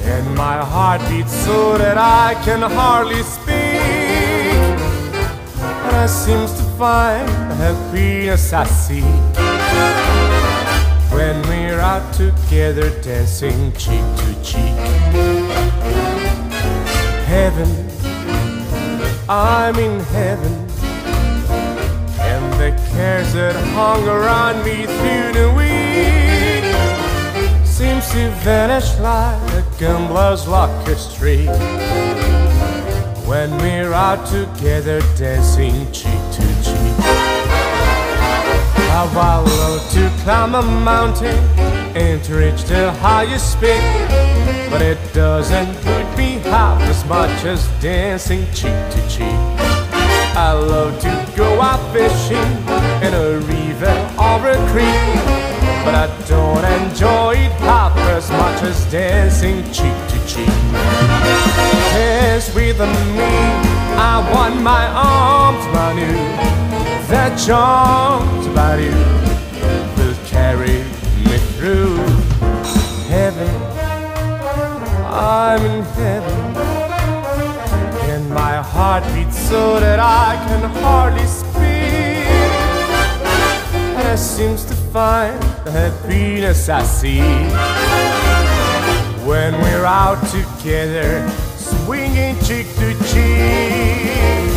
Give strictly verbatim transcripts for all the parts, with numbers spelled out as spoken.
and my heart beats so that I can hardly speak. And I seems to find the happiness I seek when we're out together dancing cheek to cheek. Heaven, I'm in heaven, and the cares that hung around me through the week seems to vanish like a gambler's lucky streak when we're out together dancing cheek to cheek. How I love to climb a mountain and to reach the highest peak, but it doesn't put me half as much as dancing cheek to cheek. I love to go out fishing in a river or a creek, but I don't enjoy it half as much as dancing cheek to cheek. Dance with me, I want my arms around you. That charms about you will carry me through heaven. I'm in heaven, and my heart beats so that I can hardly speak. And I seems to find the happiness I see when we're out together, swinging cheek to cheek.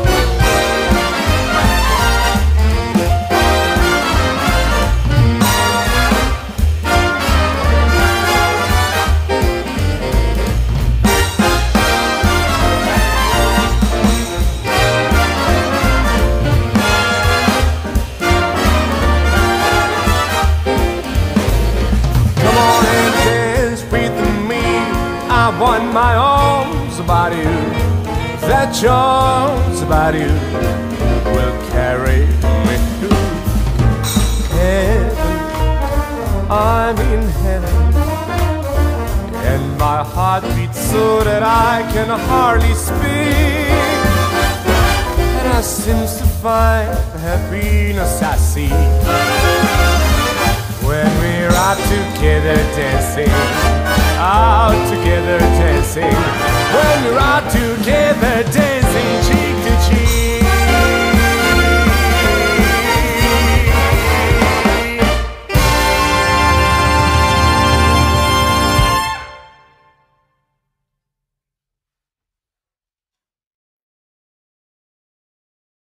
I want my arms about you. That charms about you will carry me through heaven. I'm in heaven, and my heart beats so that I can hardly speak. And I seems to find the happiness I see when we're out together dancing